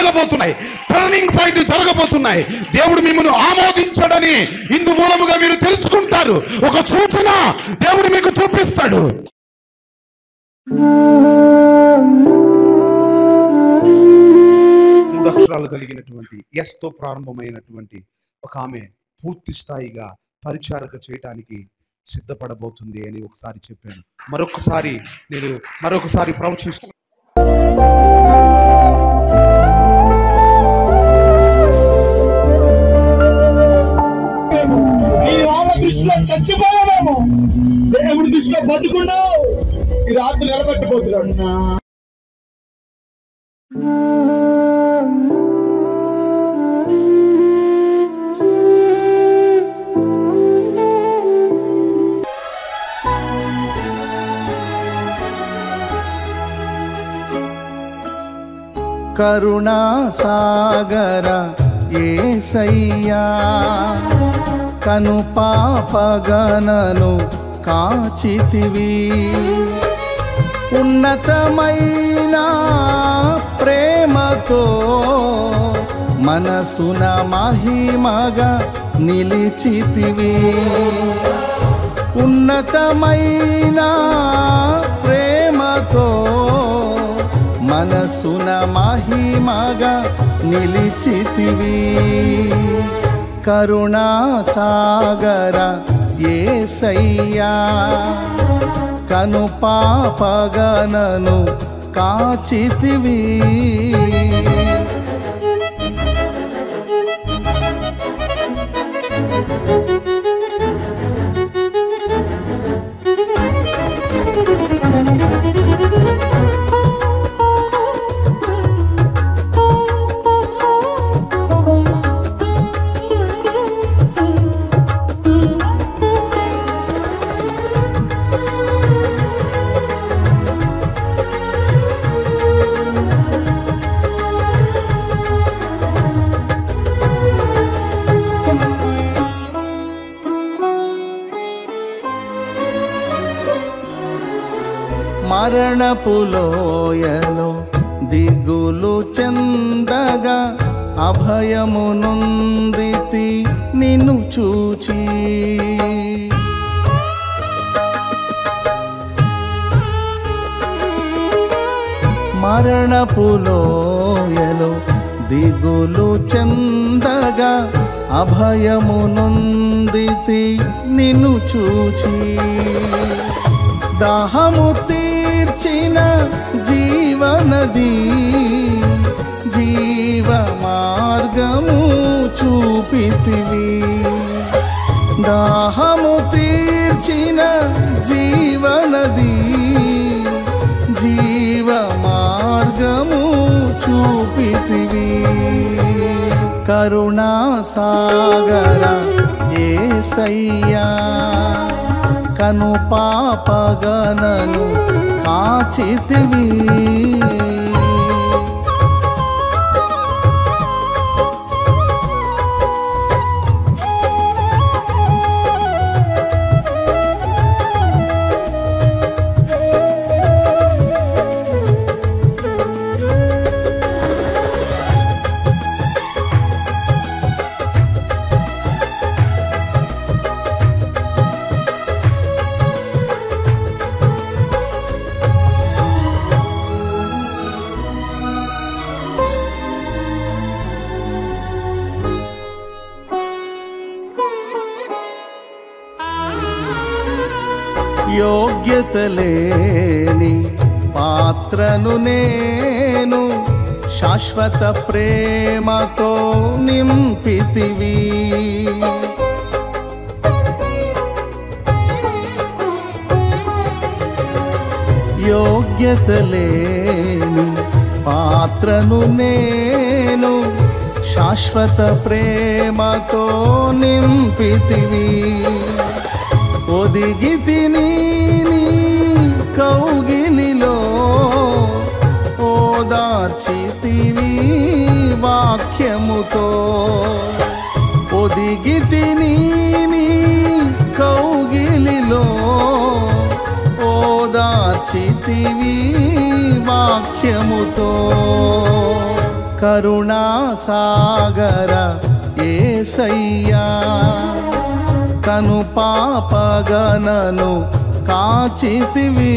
జరగబోతున్నాయి, turning point జరగబోతున్నాయి. దేవుడు మిమ్మల్ని ఆమోదించాడని ఇందు మూలముగా మీరు తెలుసుకుంటారు. ఒక సూచన దేవుడు మీకు చూపిస్తాడు. మూడు అక్షరాలు కలిగినటువంటి ఎస్తో ప్రారంభమైనటువంటి ఒక ఆమె పూర్తి స్థాయిగా పరిచారక చేయటానికి సిద్ధపడబోతుంది అని ఒకసారి చెప్పాను. మరొకసారి ప్రవచిస్తూ దృష్టిలో చచ్చిపోయామేమో, దేవుడి దృష్టిలో బతుకున్నావు. ఈ రాత్రి నిలబెట్టబోతున్నాడు. కరుణా సాగర యేసయ్యా, కను పాపగణను కాచితివి. ఉన్నతమైన ప్రేమతో మనసున మహిమగా నిలిచితివి. ఉన్నతమైన ప్రేమతో మనసున మహిమగా నిలిచితివి. కరుణా సాగర యేసయ్యా, కను పాపగణను కాచితివి. మరణపు లోయలో దిగులు చెందగా అభయము నొందితి నిన్ను చూచి. మరణపు లోయలో దిగులు చెందగా అభయము నొందితి నిన్ను చూచి. దాహము తీర్చిన జీవనది, జీవ మార్గము చూపితివి. దాహము తీర్చిన జీవనది, జీవ మార్గము చూపితివి. కరుణా సాగర యేసయ్యా, కను పాపగణను కాచితివి. యోగ్యత లేని పాత్రను నేను శాశ్వత ప్రేమతో నింపితివి. యోగ్యత లేని పాత్రను నేను శాశ్వత ప్రేమతో నింపితివి. ఒదిగితిని నీ కౌగిలిలో ఓదార్చితివి వాక్యముతో. ఒదిగితిని నీ కౌగిలిలో ఓదార్చితివి వాక్యముతో. కరుణాసాగర యేసయ్యా కను పాపగనను కాచితివి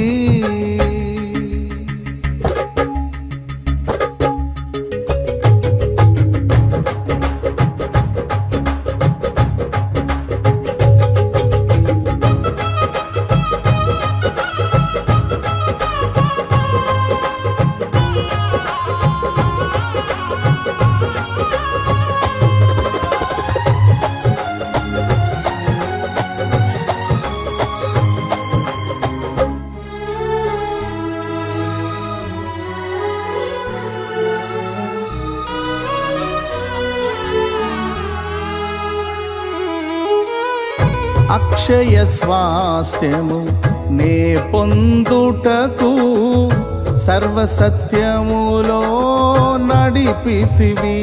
అక్షయ స్వాస్థ్యము నే పొందుటకు సర్వసత్యములో నడిపితివి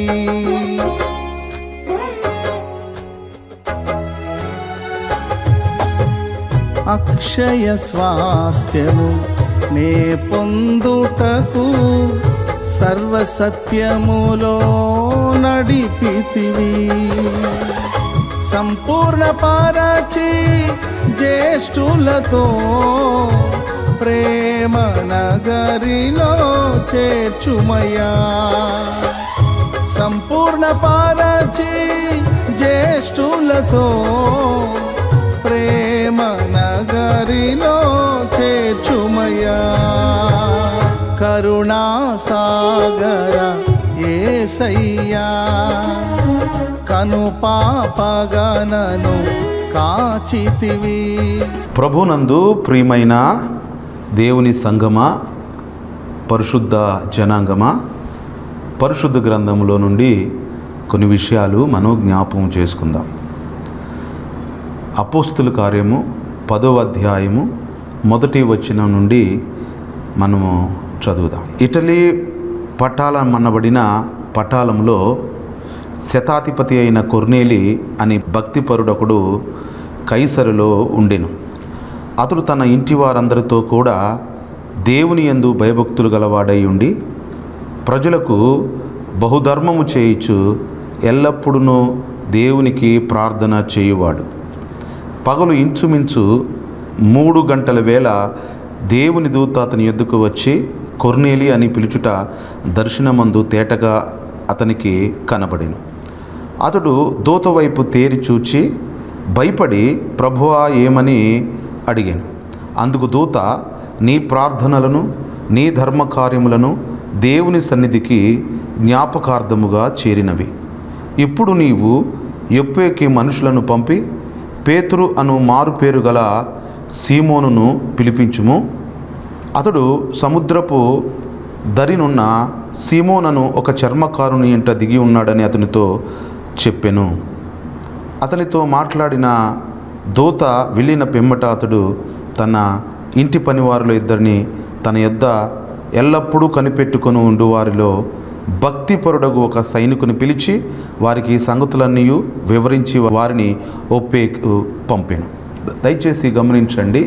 అక్షయ స్వాస్థ్యము నే పొందుటకు సర్వసత్యములో నడిపితివి సంపూర్ణ పరచి జ్యేష్ఠులతో ప్రేమ నగరిలో చేర్చుమయ్యా సంపూర్ణ పరచి జ్యేష్ఠులతో ప్రేమ నగరిలో చేర్చుమయ్యా కరుణాసాగర యేసయ్యా కను పాపగనను కాచితివి. ప్రభునందు ప్రియమైన దేవుని సంగమా, పరిశుద్ధ జనాంగమా, పరిశుద్ధ గ్రంథంలో నుండి కొన్ని విషయాలు మనం జ్ఞాపకం చేసుకుందాం. అపోస్తుల కార్యము 10వ అధ్యాయము 1వ వచనం నుండి మనము చదువుదాం. ఇటలీ పటాలమన్నబడిన పటాలంలో శతాధిపతి అయిన కొర్నేలి అని భక్తిపరుడొకడు కైసరులో ఉండెను. అతడు తన ఇంటి వారందరితో కూడా దేవుని యందు భయభక్తులు గలవాడై ఉండి ప్రజలకు బహుధర్మము చేయుచు ఎల్లప్పుడూ దేవునికి ప్రార్థన చేయువాడు. పగలు ఇంచుమించు 3 గంటల వేళ దేవుని దూత అతని యొద్దకు వచ్చి కొర్నేలి అని పిలుచుట దర్శనమందు తేటగా అతనికి కనబడెను. అతడు దూత వైపు తేరి చూచి భయపడి ప్రభువా ఏమని అడిగాను. అందుకు దూత, నీ ప్రార్థనలను నీ ధర్మకార్యములను దేవుని సన్నిధికి జ్ఞాపకార్థముగా చేరినవి. ఇప్పుడు నీవు యొప్పేకి మనుషులను పంపి పేతురు అను మారుపేరు గల సీమోనును పిలిపించుము. అతడు సముద్రపు దరినున్న సీమోనను ఒక చర్మకారుని ఇంట దిగి ఉన్నాడని అతనితో చెప్పెను. అతనితో మాట్లాడిన దూత వెళ్ళిన పిమ్మట అతడు తన ఇంటి పనివారిలో ఇద్దరిని తన యొద్ద ఎల్లప్పుడూ కనిపెట్టుకొని ఉండు వారిలో భక్తిపరుడగు ఒక సైనికుని పిలిచి వారికి సంగతులన్నీ వివరించి వారిని ఒప్పేకు పంపెను. దయచేసి గమనించండి,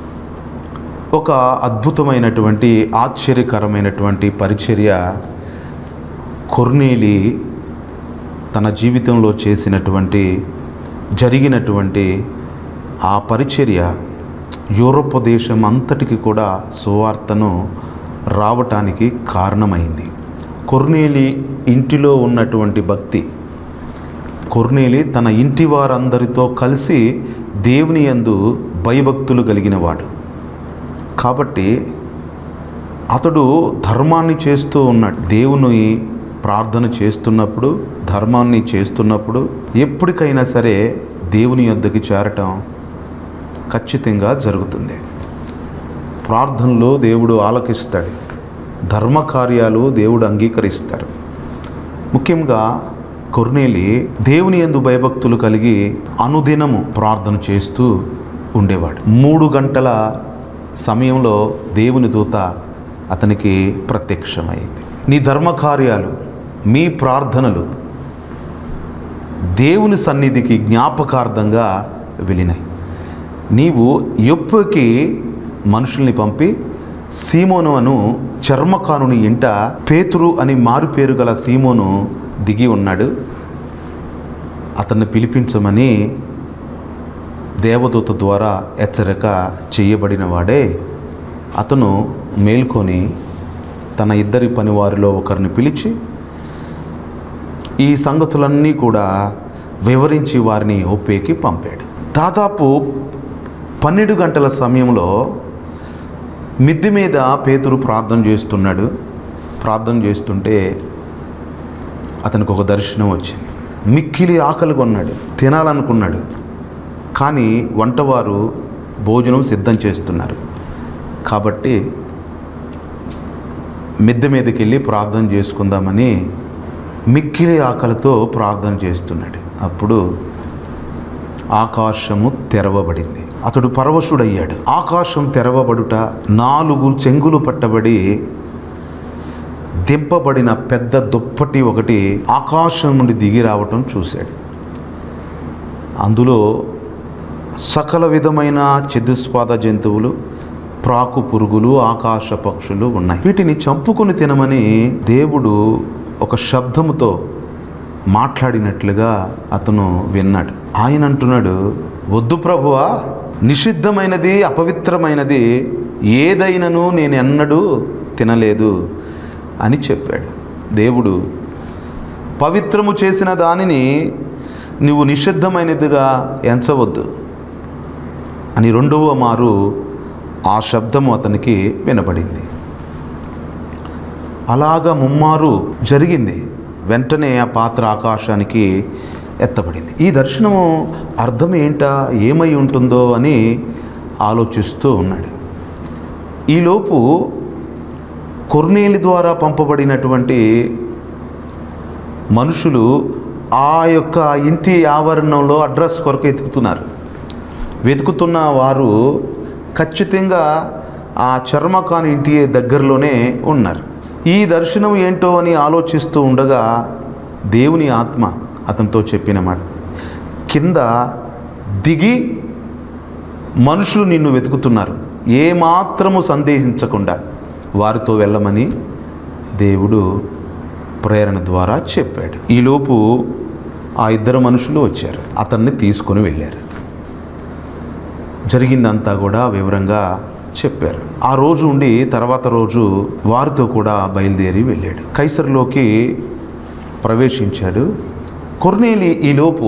ఒక అద్భుతమైనటువంటి ఆశ్చర్యకరమైనటువంటి పరిచర్య కొర్నేలి తన జీవితంలో చేసినటువంటి జరిగినటువంటి ఆ పరిచర్య యూరోప్ దేశం అంతటికి కూడా సువార్తను రావటానికి కారణమైంది. కొర్నేలి ఇంటిలో ఉన్నటువంటి భక్తి, కొర్నేలి తన ఇంటి వారందరితో కలిసి దేవుని యందు భయభక్తులు కలిగినవాడు. కాబట్టి అతడు ధర్మాన్ని చేస్తూ ఉన్నాడు. దేవుని ప్రార్థన చేస్తున్నప్పుడు, ధర్మాన్ని చేస్తున్నప్పుడు ఎప్పటికైనా సరే దేవుని యొద్దకి చేరటం ఖచ్చితంగా జరుగుతుంది. ప్రార్థనలో దేవుడు ఆలకిస్తాడు, ధర్మకార్యాలు దేవుడు అంగీకరిస్తాడు. ముఖ్యంగా కొర్నేలి దేవుని యందు భయభక్తులు కలిగి అనుదినము ప్రార్థన చేస్తూ ఉండేవాడు. 3 గంటల సమయంలో దేవుని దూత అతనికి ప్రత్యక్షమైంది. నీ ధర్మకార్యాలు, మీ ప్రార్థనలు దేవుని సన్నిధికి జ్ఞాపకార్థంగా వెళ్ళినాయి. నీవు యొప్పేకి మనుషుల్ని పంపి సీమోను అను చర్మకారుని ఇంట పేతురు అని మారుపేరు గల సీమోను దిగి ఉన్నాడు. అతన్ని పిలిపించమని దేవదూత ద్వారా హెచ్చరిక చేయబడిన వాడే. అతను మేల్కొని తన ఇద్దరి పనివారిలో ఒకరిని పిలిచి ఈ సంగతులన్నీ కూడా వివరించి వారిని ఒప్పేకి పంపాడు. దాదాపు 12 గంటల సమయంలో మిద్దె మీద పేతురు ప్రార్థన చేస్తున్నాడు. ప్రార్థన చేస్తుంటే అతనికి ఒక దర్శనం వచ్చింది. మిక్కిలి ఆకలిగా ఉన్నాడు, తినాలనుకున్నాడు. కానీ వంటవారు భోజనం సిద్ధం చేస్తున్నారు. కాబట్టి మిద్దె మీదకి వెళ్ళి ప్రార్థన చేసుకుందామని మిక్కిలి ఆకలితో ప్రార్థన చేస్తున్నాడు. అప్పుడు ఆకాశము తెరవబడింది. అతడు పరవశుడయ్యాడు. ఆకాశం తెరవబడుట, 4 చెంగులు పట్టబడి దింపబడిన పెద్ద దుప్పటి ఒకటి ఆకాశం నుండి దిగి రావటం చూశాడు. అందులో సకల విధమైన చతుస్పాద జంతువులు, ప్రాకు పురుగులు, ఆకాశ పక్షులు ఉన్నాయి. వీటిని చంపుకొని తినమని దేవుడు ఒక శబ్దముతో మాట్లాడినట్లుగా అతను విన్నాడు. ఆయన అంటున్నాడు, వద్దు ప్రభువా, నిషిద్ధమైనది అపవిత్రమైనది ఏదైనను నేను ఎన్నడూ తినలేదు అని చెప్పాడు. దేవుడు పవిత్రము చేసిన దానిని నువ్వు నిషిద్ధమైనదిగా ఎంచవద్దు అని 2వ మారు ఆ శబ్దము అతనికి వినబడింది. అలాగా ముమ్మారు జరిగింది. వెంటనే ఆ పాత్ర ఆకాశానికి ఎత్తబడింది. ఈ దర్శనము అర్థం ఏంటా, ఏమై ఉంటుందో అని ఆలోచిస్తూ ఉన్నాడు. ఈలోపు కొర్నేలి ద్వారా పంపబడినటువంటి మనుషులు ఆ యొక్క ఇంటి ఆవరణంలో అడ్రస్ కొరకు వెతుకుతున్న వారు ఖచ్చితంగా ఆ చర్మకాని ఇంటి దగ్గరలోనే ఉన్నారు. ఈ దర్శనం ఏంటో అని ఆలోచిస్తూ ఉండగా దేవుని ఆత్మ అతనితో చెప్పిన మాట, కింద దిగి మనుషులు నిన్ను వెతుకుతున్నారు, ఏమాత్రము సందేహించకుండా వారితో వెళ్ళమని దేవుడు ప్రేరణ ద్వారా చెప్పాడు. ఈలోపు ఆ 2 మనుషులు వచ్చారు, అతన్ని తీసుకొని వెళ్ళారు. జరిగిందంతా కూడా వివరంగా చెప్పారు. ఆ రోజు ఉండి తర్వాత రోజు వారితో కూడా బయలుదేరి వెళ్ళాడు. కైసరులోకి ప్రవేశించాడు. కొర్నేలి ఈలోపు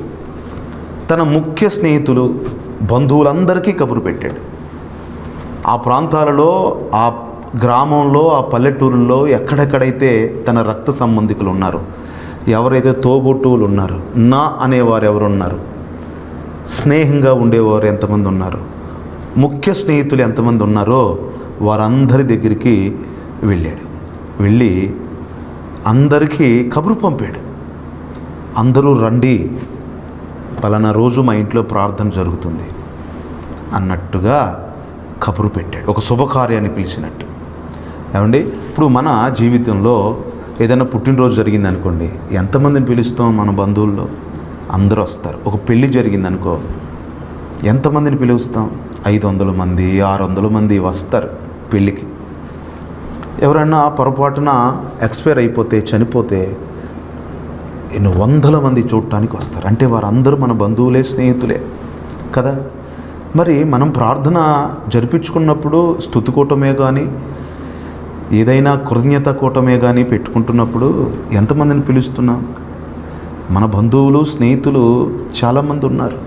తన ముఖ్య స్నేహితులు, బంధువులందరికీ కబురు పెట్టాడు. ఆ ప్రాంతాలలో, ఆ గ్రామంలో, ఆ పల్లెటూరుల్లో ఎక్కడెక్కడైతే తన రక్త సంబంధికులు ఉన్నారో, ఎవరైతే తోబుట్టువులు ఉన్నారో, నా అనేవారు ఎవరున్నారు, స్నేహంగా ఉండేవారు ఎంతమంది ఉన్నారు, ముఖ్య స్నేహితులు ఎంతమంది ఉన్నారో వారందరి దగ్గరికి వెళ్ళాడు. వెళ్ళి అందరికీ కబురు పంపాడు. అందరూ రండి, పలానా రోజు మా ఇంట్లో ప్రార్థన జరుగుతుంది అన్నట్టుగా కబురు పెట్టాడు. ఒక శుభకార్యాన్ని పిలిచినట్టు. ఏమండి, ఇప్పుడు మన జీవితంలో ఏదైనా పుట్టినరోజు జరిగిందనుకోండి, ఎంతమందిని పిలుస్తాం? మన బంధువుల్లో అందరూ వస్తారు. ఒక పెళ్ళి జరిగిందనుకో, ఎంతమందిని పిలుస్తాం? 500 మంది, 600 మంది వస్తారు పెళ్ళికి. ఎవరైనా పొరపాటున ఎక్స్పైర్ అయిపోతే, చనిపోతే ఎన్నో వందల మంది చూడటానికి వస్తారు. అంటే వారందరూ మన బంధువులే, స్నేహితులే కదా. మరి మనం ప్రార్థన జరిపించుకున్నప్పుడు స్తుతి కూటమే కానీ, ఏదైనా కృతజ్ఞత కూటమే కానీ పెట్టుకుంటున్నప్పుడు ఎంతమందిని పిలుస్తున్నాం? మన బంధువులు, స్నేహితులు చాలామంది ఉన్నారు.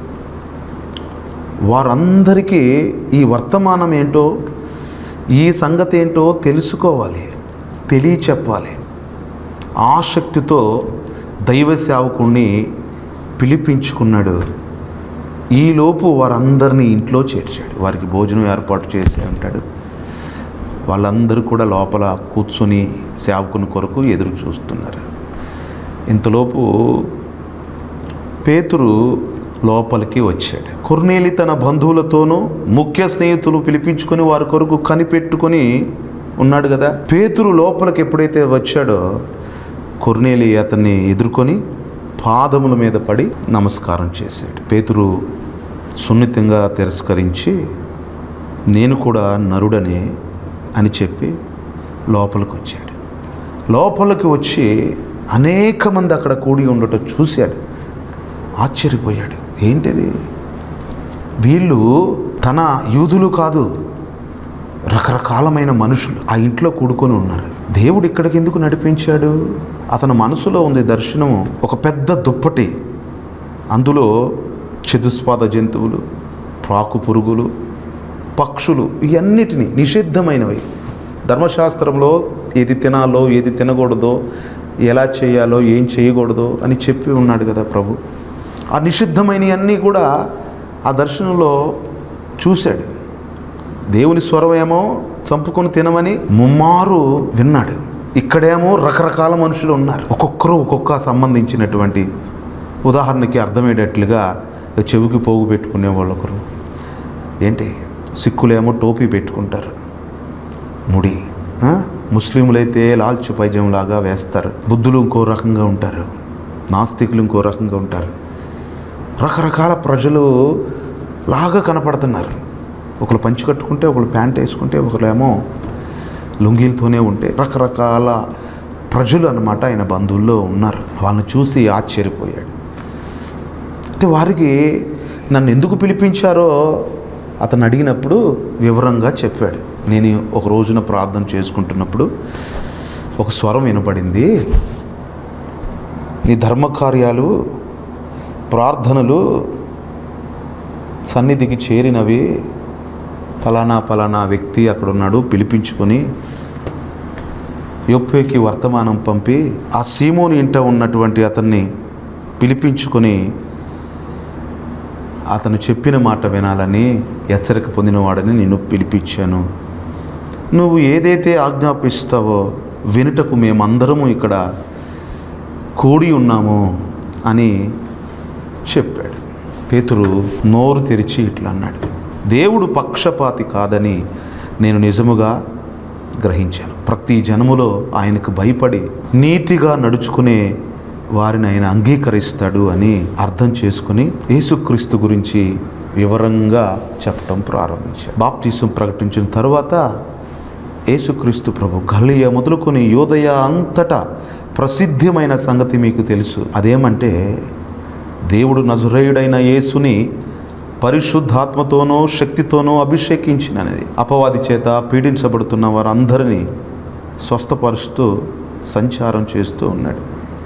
వారందరికీ ఈ వర్తమానం ఏంటో, ఈ సంగతి ఏంటో తెలుసుకోవాలి, తెలియచెప్పాలి. ఆసక్తితో దైవ సేవకుణ్ణి పిలిపించుకున్నాడు. ఈలోపు వారందరినీ ఇంట్లో చేర్చాడు. వారికి భోజనం ఏర్పాటు చేసి ఉంటాడు. వాళ్ళందరూ కూడా లోపల కూర్చొని సేవకుని కొరకు ఎదురు చూస్తున్నారు. ఇంతలోపు పేతురు లోపలికి వచ్చాడు. కొర్నేలి తన బంధువులతోనూ ముఖ్య స్నేహితులు పిలిపించుకొని వారి కొరకు కనిపెట్టుకొని ఉన్నాడు కదా. పేతురు లోపలికి ఎప్పుడైతే వచ్చాడో కొర్నేలి అతన్ని ఎదుర్కొని పాదముల మీద పడి నమస్కారం చేశాడు. పేతురు సున్నితంగా తిరస్కరించి, నేను కూడా నరుడనే అని చెప్పి లోపలికి వచ్చాడు. లోపలికి వచ్చి అనేక మంది అక్కడ కూడి ఉండటం చూశాడు. ఆశ్చర్యపోయాడు. ఏంటిది? వీళ్ళు తన యూదులు కాదు, రకరకాలమైన మనుషులు ఆ ఇంట్లో కూడుకొని ఉన్నారు. దేవుడు ఇక్కడికి ఎందుకు నడిపించాడు? అతని మనసులో ఉంది దర్శనము. ఒక పెద్ద దుప్పటి, అందులో చతుస్పాద జంతువులు, ప్రాకు పురుగులు, పక్షులు, ఇవన్నిటినీ నిషిద్ధమైనవి, ధర్మశాస్త్రంలో ఏది తినాలో ఏది తినకూడదో, ఎలా చేయాలో ఏం చేయకూడదో అని చెప్పి ఉన్నాడు కదా ప్రభు. ఆ నిషిద్ధమైనవన్నీ కూడా ఆ దర్శనంలో చూశాడు. దేవుని స్వరం ఏమో చంపుకొని తినమని ముమ్మారు విన్నాడు. ఇక్కడేమో రకరకాల మనుషులు ఉన్నారు, ఒక్కొక్కరు ఒక్కొక్క సంబంధించినటువంటి. ఉదాహరణకి అర్థమయ్యేటట్లుగా చెవికి పోగు పెట్టుకునే వాళ్ళు ఒకరు, ఏంటి సిక్కులేమో టోపీ పెట్టుకుంటారు, ముడి. ముస్లింలైతే లాల్చి పైజంలాగా వేస్తారు. బుద్ధులు ఇంకో రకంగా ఉంటారు, నాస్తికులు ఇంకో రకంగా ఉంటారు. రకరకాల ప్రజలు లాగా కనపడుతున్నారు. ఒకరు పంచి కట్టుకుంటే, ఒకరు ప్యాంట్ వేసుకుంటే, ఒకరేమో లుంగీలతోనే ఉంటే, రకరకాల ప్రజలు అన్నమాట ఆయన బంధువుల్లో ఉన్నారు. వాళ్ళని చూసి ఆశ్చర్యపోయాడు. అంటే వారికి నన్ను ఎందుకు పిలిపించారో అతను అడిగినప్పుడు వివరంగా చెప్పాడు. నేను ఒక రోజున ప్రార్థన చేసుకుంటున్నప్పుడు ఒక స్వరం వినపడింది, నీ ధర్మకార్యాలు ప్రార్థనలు సన్నిధికి చేరినవి, ఫలానా ఫలానా వ్యక్తి అక్కడ ఉన్నాడు, పిలిపించుకొని యొప్పేకి వర్తమానం పంపి ఆ సీమోని ఇంట ఉన్నటువంటి అతన్ని పిలిపించుకొని అతను చెప్పిన మాట వినాలని హెచ్చరిక పొందినవాడని నిన్ను పిలిపించాను. నువ్వు ఏదైతే ఆజ్ఞాపిస్తావో వినుటకు మేమందరము ఇక్కడ కూడి ఉన్నాము అని చెప్పాడు. పేతురు నోరు తెరిచి ఇట్లా అన్నాడు, దేవుడు పక్షపాతి కాదని నేను నిజముగా గ్రహించాను. ప్రతి జనములో ఆయనకు భయపడి నీతిగా నడుచుకునే వారిని ఆయన అంగీకరిస్తాడు అని అర్థం చేసుకుని యేసుక్రీస్తు గురించి వివరంగా చెప్పడం ప్రారంభించాడు. బాప్తిసం ప్రకటించిన తరువాత యేసుక్రీస్తు ప్రభు గలిలయ మొదలుకొని యోదయ అంతటా ప్రసిద్ధమైన సంగతి మీకు తెలుసు. అదేమంటే దేవుడు నజరేయుడైన యేసుని పరిశుద్ధాత్మతోనూ శక్తితోనూ అభిషేకించినది. అపవాది చేత పీడించబడుతున్న వారందరినీ స్వస్థపరుస్తూ సంచారం చేస్తూ ఉన్నాడు.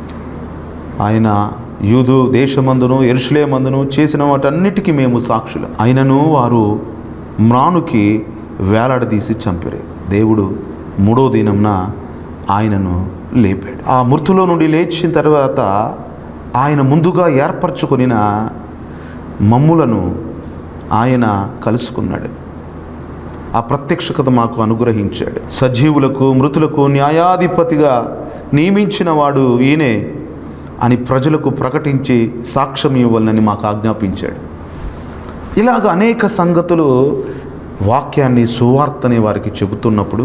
ఆయన యూదు దేశమందును యెరూషలేమందును చేసిన వాటన్నిటికీ మేము సాక్షులు. అయినను వారు మ్రానుకి వేలాడదీసి చంపిరి. దేవుడు మూడో దినంన ఆయనను లేపాడు. ఆ మృతులో నుండి లేచిన తర్వాత ఆయన ముందుగా ఏర్పరచుకొనిన మమ్ములను ఆయన కలుసుకున్నాడు. ఆ ప్రత్యక్షత మాకు అనుగ్రహించాడు. సజీవులకు మృతులకు న్యాయాధిపతిగా నియమించిన వాడు ఈయనే అని ప్రజలకు ప్రకటించి సాక్ష్యం ఇవ్వాలని మాకు ఆజ్ఞాపించాడు. ఇలాగ అనేక సంగతులు వాక్యాన్ని సువార్తని వారికి చెబుతున్నప్పుడు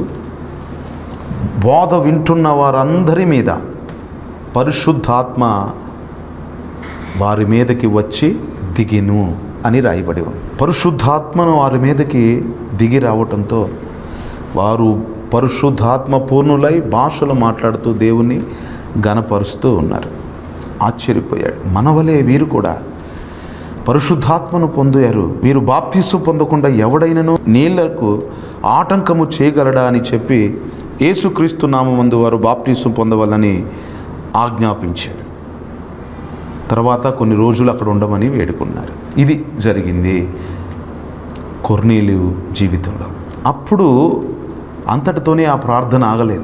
బోధ వింటున్న వారందరి మీద పరిశుద్ధాత్మ వారి మీదకి వచ్చి దిగిను అని రాయబడి ఉంది. పరిశుద్ధాత్మను వారి మీదకి దిగి రావటంతో వారు పరిశుద్ధాత్మ పూర్ణులై భాషలు మాట్లాడుతూ దేవుని ఘనపరుస్తూ ఉన్నారు. ఆశ్చర్యపోయాడు. మనవలే వీరు కూడా పరిశుద్ధాత్మను పొందారు. వీరు బాప్తిస్సు పొందకుండా ఎవడైనను నీళ్లకు ఆటంకము చేయగలడా అని చెప్పి యేసుక్రీస్తు నామమందు వారు బాప్తిస్సు పొందవాలని ఆజ్ఞాపించాడు. తర్వాత కొన్ని రోజులు అక్కడ ఉండమని వేడుకున్నారు. ఇది జరిగింది కొర్నేలియు జీవితంలో. అప్పుడు అంతటితోనే ఆ ప్రార్థన ఆగలేదు.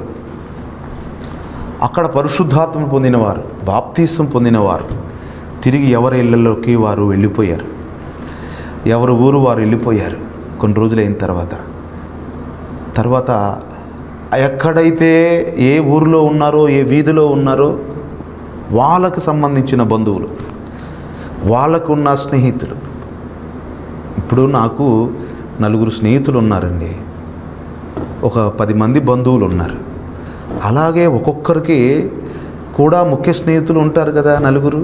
అక్కడ పరిశుద్ధాత్మ పొందినవారు, బాప్తిసం పొందినవారు తిరిగి ఎవరి ఇళ్లలోకి వారు వెళ్ళిపోయారు. ఎవరి ఊరు వారు వెళ్ళిపోయారు. కొన్ని రోజులైన తర్వాత ఎక్కడైతే ఏ ఊరిలో ఉన్నారో ఏ వీధిలో ఉన్నారో వాళ్ళకు సంబంధించిన బంధువులు, వాళ్ళకు ఉన్న స్నేహితులు. ఇప్పుడు నాకు 4 స్నేహితులు ఉన్నారండి, ఒక 10 మంది బంధువులు ఉన్నారు. అలాగే ఒక్కొక్కరికి కూడా ముఖ్య స్నేహితులు ఉంటారు కదా, 4.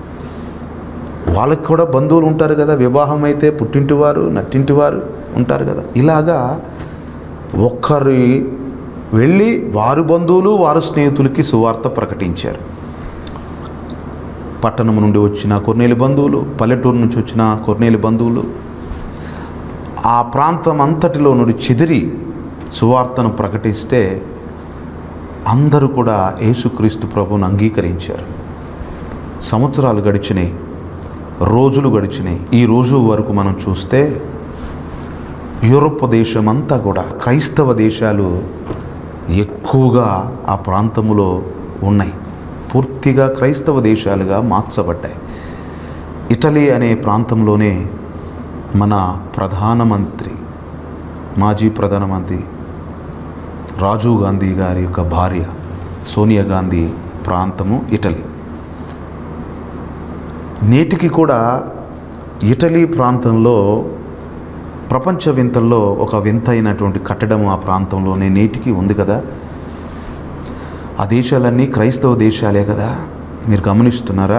వాళ్ళకి కూడా బంధువులు ఉంటారు కదా. వివాహం అయితే పుట్టింటి వారు, నట్టింటి వారు ఉంటారు కదా. ఇలాగా ఒక్కరి వెళ్ళి వారి బంధువులు వారి స్నేహితులకి సువార్త ప్రకటించారు. పట్టణం నుండి వచ్చిన కొర్నేలి బంధువులు, పల్లెటూరు నుంచి వచ్చిన కొర్నేలి బంధువులు ఆ ప్రాంతం అంతటిలో నుండి చెదిరి సువార్తను ప్రకటిస్తే అందరూ కూడా యేసుక్రీస్తు ప్రభువును అంగీకరించారు. సంవత్సరాలు గడిచినాయి, రోజులు గడిచినాయి. ఈ రోజు వరకు మనం చూస్తే యూరోప్ దేశం అంతా కూడా క్రైస్తవ దేశాలు ఎక్కువగా ఆ ప్రాంతంలో ఉన్నాయి. పూర్తిగా క్రైస్తవ దేశాలుగా మార్చబడ్డాయి. ఇటలీ అనే ప్రాంతంలోనే మన ప్రధానమంత్రి, మాజీ ప్రధానమంత్రి రాజీవ్ గాంధీ గారి యొక్క భార్య సోనియా గాంధీ ప్రాంతము ఇటలీ. నేటికి కూడా ఇటలీ ప్రాంతంలో ప్రపంచ వింతల్లో ఒక వింత అయినటువంటి కట్టడం ఆ ప్రాంతంలోనే నేటికి ఉంది కదా. ఆ దేశాలన్నీ క్రైస్తవ దేశాలే కదా, మీరు గమనిస్తున్నారా?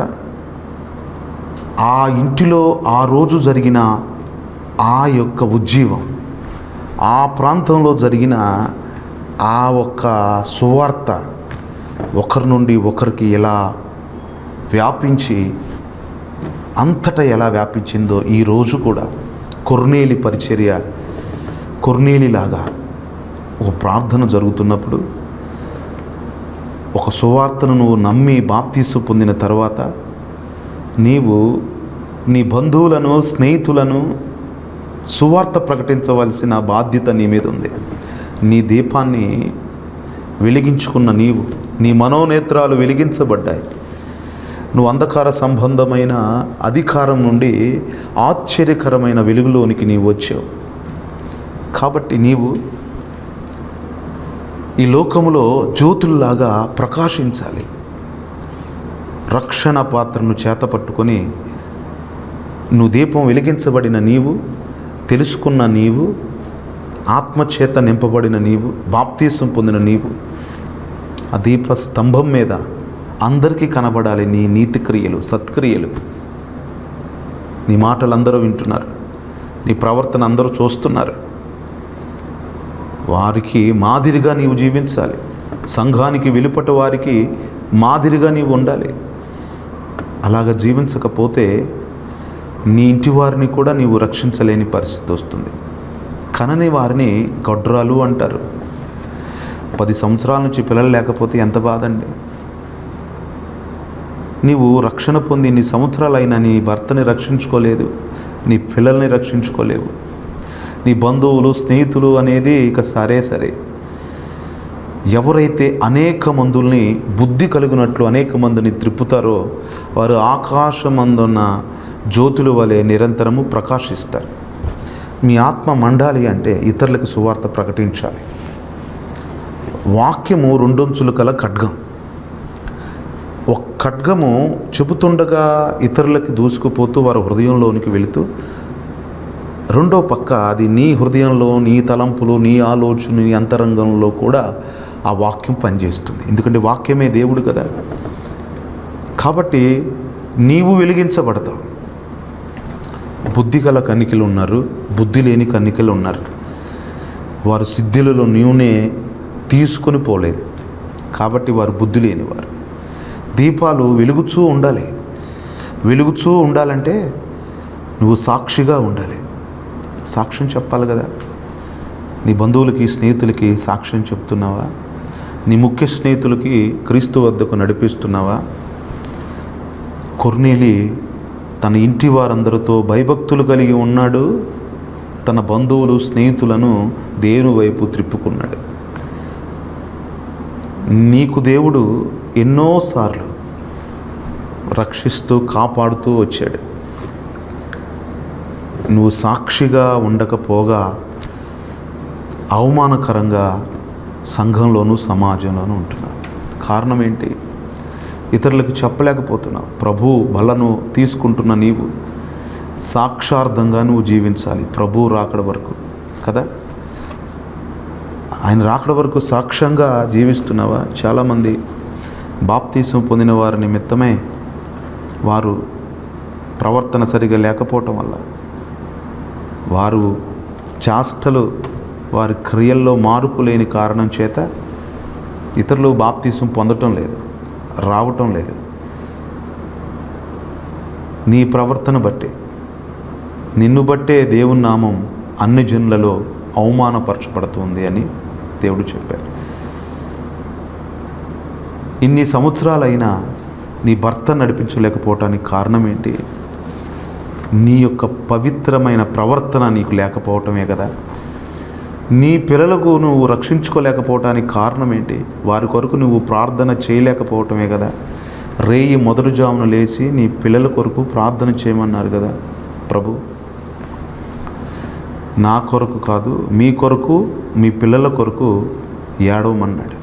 ఆ ఇంటిలో ఆ రోజు జరిగిన ఆ యొక్క ఉజ్జీవం, ఆ ప్రాంతంలో జరిగిన ఆ ఒక్క సువార్త ఒకరి నుండి ఒకరికి ఎలా వ్యాపించి అంతటా ఎలా వ్యాపించిందో ఈరోజు కూడా కొర్నేలి పరిచర్య, కొర్నేలిలాగా ఒక ప్రార్థన జరుగుతున్నప్పుడు ఒక సువార్తను నువ్వు నమ్మి బాప్తీసు పొందిన తర్వాత నీవు నీ బంధువులను, స్నేహితులను సువార్త ప్రకటించవలసిన బాధ్యత నీ మీద ఉంది. నీ దీపాన్ని వెలిగించుకున్న నీవు, నీ మనోనేత్రాలు వెలిగించబడ్డాయి. నువ్వు అంధకార సంబంధమైన అధికారం నుండి ఆశ్చర్యకరమైన వెలుగులోనికి నీవు వచ్చావు. కాబట్టి నీవు ఈ లోకములో జ్యోతుల్లాగా ప్రకాశించాలి. రక్షణ పాత్రను చేతపట్టుకొని నువ్వు దీపం వెలిగించబడిన నీవు, తెలుసుకున్న నీవు, ఆత్మచేత నింపబడిన నీవు, బాప్తీసం పొందిన నీవు ఆ దీప స్తంభం మీద అందరికీ కనబడాలి నీ నీతి క్రియలు, సత్క్రియలు. నీ మాటలు అందరూ వింటున్నారు, నీ ప్రవర్తన అందరూ చూస్తున్నారు. వారికి మాదిరిగా నీవు జీవించాలి. సంఘానికి వెలుపట వారికి మాదిరిగా నీవు ఉండాలి. అలాగ జీవించకపోతే నీ ఇంటి వారిని కూడా నీవు రక్షించలేని పరిస్థితి వస్తుంది. కనని వారిని గొడ్రాలు అంటారు. 10 సంవత్సరాల నుంచి పిల్లలు లేకపోతే ఎంత బాధండి. నీవు రక్షణ పొంది నీ సంవత్సరాలైనా నీ భర్తని రక్షించుకోలేదు, నీ పిల్లల్ని రక్షించుకోలేవు. నీ బంధువులు, స్నేహితులు అనేది ఇక సరే. ఎవరైతే అనేక మందుల్ని బుద్ధి కలిగినట్లు అనేక మందిని త్రిప్పుతారో వారు ఆకాశమందున్న జ్యోతుల వలె నిరంతరము ప్రకాశిస్తారు. మీ ఆత్మ మండాలి అంటే ఇతరులకు సువార్త ప్రకటించాలి. వాక్యము 2 అంచులు కల ఖడ్గం. ఒక ఖడ్గము చెబుతుండగా ఇతరులకి దూసుకుపోతూ వారి హృదయంలోనికి వెళుతూ, రెండో పక్క అది నీ హృదయంలో, నీ తలంపులు, నీ ఆలోచన, నీ అంతరంగంలో కూడా ఆ వాక్యం పనిచేస్తుంది. ఎందుకంటే వాక్యమే దేవుడు కదా. కాబట్టి నీవు వెలిగించబడతావు. బుద్ధి గల కన్నికలు ఉన్నారు, బుద్ధి లేని కన్నికలు ఉన్నారు. వారు సిద్ధులలో నూనె తీసుకొని పోలేదు కాబట్టి వారు బుద్ధి లేనివారు. దీపాలు వెలుగుతూ ఉండాలి. వెలుగుతూ ఉండాలంటే నువ్వు సాక్షిగా ఉండాలి. సాక్ష్యం చెప్పాలి కదా. నీ బంధువులకి, స్నేహితులకి సాక్ష్యం చెప్తున్నావా? నీ ముఖ్య స్నేహితులకి క్రీస్తు వద్దకు నడిపిస్తున్నావా? కొర్నేలి తన ఇంటి వారందరితో భయభక్తులు కలిగి ఉన్నాడు. తన బంధువులు, స్నేహితులను దేవుని వైపు త్రిప్పుకున్నాడు. నీకు దేవుడు ఎన్నోసార్లు రక్షిస్తూ కాపాడుతూ వచ్చాడు. నువ్వు సాక్షిగా ఉండకపోగా అవమానకరంగా సంఘంలోనూ సమాజంలోనూ ఉంటున్నావు. కారణం ఏంటి? ఇతరులకు చెప్పలేకపోతున్నావు. ప్రభు బలను తీసుకుంటున్న నీవు సాక్షార్థంగా నువ్వు జీవించాలి ప్రభు రాకడ వరకు కదా. ఆయన రాకడ వరకు సాక్ష్యంగా జీవిస్తున్నావా? చాలామంది బాప్తీసం పొందిన వారి నిమిత్తమే వారు ప్రవర్తన సరిగా లేకపోవటం వల్ల, వారు చేష్టలు వారి క్రియల్లో మార్పు లేని కారణం చేత ఇతరులు బాప్తీసం పొందటం లేదు, రావటం లేదు. నీ ప్రవర్తన బట్టే, నిన్ను బట్టే దేవుని నామం అన్ని జనులలో అవమానపరచబడుతుంది అని దేవుడు చెప్పాడు. ఇన్ని సంవత్సరాలైనా నీ భర్త నడిపించలేకపోవటానికి కారణం ఏంటి? నీ యొక్క పవిత్రమైన ప్రవర్తన నీకు లేకపోవటమే కదా. నీ పిల్లలకు నువ్వు రక్షించుకోలేకపోవటానికి కారణం ఏంటి? వారి కొరకు నువ్వు ప్రార్థన చేయలేకపోవటమే కదా. రేయి మొదటి జామున లేచి నీ పిల్లల కొరకు ప్రార్థన చేయమన్నారు కదా ప్రభు. నా కొరకు కాదు, మీ కొరకు, మీ పిల్లల కొరకు ఏడవమన్నాడు.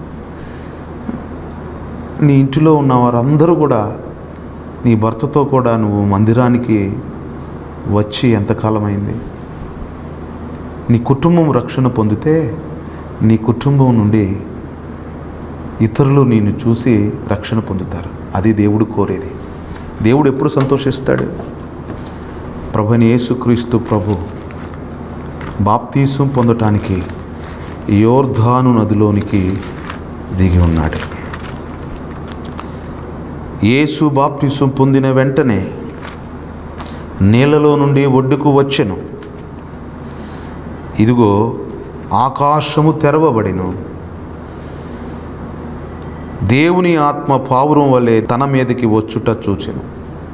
నీ ఇంటిలో ఉన్న వారందరూ కూడా నీ భర్తతో కూడా నువ్వు మందిరానికి వచ్చి ఎంతకాలం అయింది? నీ కుటుంబం రక్షణ పొందితే నీ కుటుంబం నుండి ఇతరులు నిన్ను చూసి రక్షణ పొందుతారు. అది దేవుడు కోరేది. దేవుడు ఎప్పుడు సంతోషిస్తాడు? ప్రభుని యేసుక్రీస్తు ప్రభు బాప్తీసం పొందటానికి యోర్దాను నదిలోనికి దిగి ఉన్నాడు. యేసు బాప్తీసం పొందిన వెంటనే నీళ్ళలో నుండి ఒడ్డుకు వచ్చెను. ఇదిగో ఆకాశము తెరవబడెను. దేవుని ఆత్మ పావురం వలె తన మీదకి వచ్చుట చూచెను.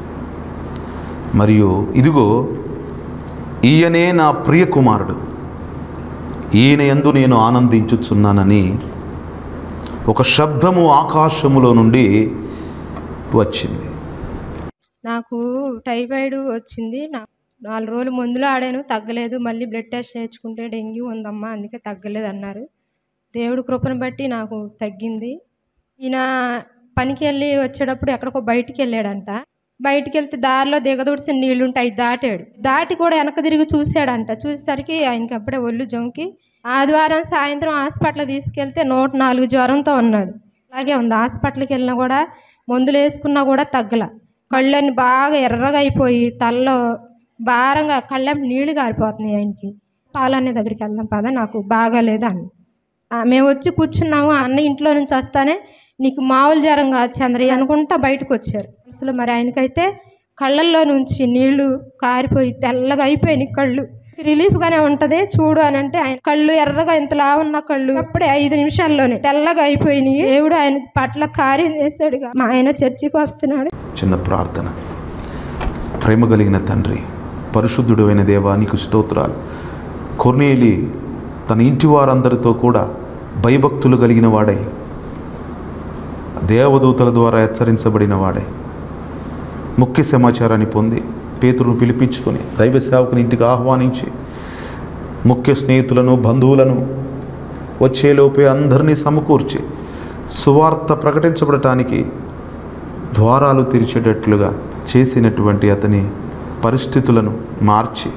మరియు ఇదిగో ఈయనే నా ప్రియ కుమారుడు, ఈయన యందు నేను ఆనందించుచున్నానని ఒక శబ్దము ఆకాశములో నుండి వచ్చింది. నాకు టైఫాయిడ్ వచ్చింది. 4 రోజులు మందులు ఆడాను, తగ్గలేదు. మళ్ళీ బ్లడ్ టెస్ట్ చేయించుకుంటే డెంగ్యూ ఉందమ్మా, అందుకే తగ్గలేదు అన్నారు. దేవుడి కృపను బట్టి నాకు తగ్గింది. ఈయన పనికి వెళ్ళి వచ్చేటప్పుడు ఎక్కడికో బయటికి వెళ్ళాడంట. బయటికి వెళ్తే దారిలో దిగదూడిసిన నీళ్లుంటాయి, దాటాడు. దాటి కూడా వెనక తిరిగి చూశాడంట. చూసేసరికి ఆయనకి అప్పుడే ఒళ్ళు జంకి ఆదివారం సాయంత్రం హాస్పిటల్కి తీసుకెళ్తే 104 జ్వరంతో ఉన్నాడు. అలాగే ఉంది. హాస్పిటల్కి వెళ్ళినా కూడా మందులు వేసుకున్నా కూడా తగ్గల. కళ్ళని బాగా ఎర్రగా అయిపోయి తలలో భారంగా కళ్ళెంపు నీళ్లు గారిపోతున్నాయి. ఆయనకి పాలన్న దగ్గరికి వెళ్దాం పద, నాకు బాగాలేదు అని. మేము వచ్చి కూర్చున్నాము. అన్న ఇంట్లో నుంచి వస్తానే నీకు మామూలు జ్వరం కాదు చంద్రయ్య అనుకుంటా బయటకు వచ్చారు. అసలు మరి ఆయనకైతే కళ్ళల్లో నుంచి నీళ్లు కారిపోయి తెల్లగా అయిపోయినాయి. కళ్ళు రిలీఫ్గానే ఉంటుంది చూడు అని అంటే ఆయన కళ్ళు ఎర్రగా ఇంతలా ఉన్న కళ్ళు అప్పుడే 5 నిమిషాల్లోనే తెల్లగా అయిపోయినాయి. దేవుడు ఆయన పట్ల కార్యం చేశాడు. మా ఆయన చర్చికి వస్తున్నాడు. చిన్న ప్రార్థన. ప్రేమ కలిగిన తండ్రి, పరిశుద్ధుడు అయిన దేవా, నీకు స్తోత్రాలు. కొర్నేలి తన ఇంటి వారందరితో కూడా భయభక్తులు కలిగిన వాడై, దేవదూతల ద్వారా హెచ్చరించబడిన వాడై, ముఖ్య సమాచారాన్ని పొంది పేతురును పిలిపించుకొని దైవ సేవకుని ఇంటికి ఆహ్వానించి ముఖ్య స్నేహితులను, బంధువులను వచ్చేలోపే అందరినీ సమకూర్చి సువార్త ప్రకటించబడటానికి ద్వారాలు తెరిచేటట్లుగా చేసినటువంటి అతని పరిస్థితులను మార్చి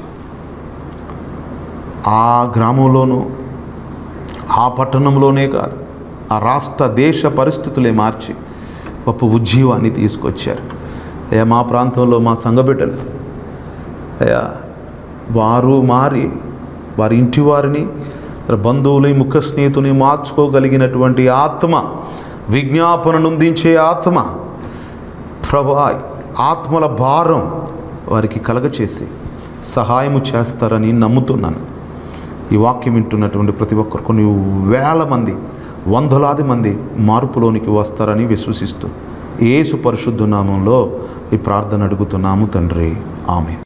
ఆ గ్రామంలోనూ ఆ పట్టణంలోనే కాదు, ఆ రాష్ట్ర దేశ పరిస్థితులే మార్చి గొప్ప ఉజ్జీవాన్ని తీసుకొచ్చారు. అయ్యా, మా ప్రాంతంలో మా సంఘబిడ్డలు అయ్యా వారు మారి వారి ఇంటి వారిని, బంధువుని, ముఖ్య స్నేహితుని మార్చుకోగలిగినటువంటి ఆత్మ, విజ్ఞాపన నుందించే ఆత్మ, ప్రభా ఆత్మల భారం వారికి కలగచేసి సహాయము చేస్తారని నమ్ముతున్నాను. ఈ వాక్యం వింటున్నటువంటి ప్రతి ఒక్కరు కొన్ని వేల మంది, వందలాది మంది మార్పులోనికి వస్తారని విశ్వసిస్తూ యేసు పరిశుద్ధ నామంలో ఈ ప్రార్థన అడుగుతున్నాము తండ్రి. ఆమేన్.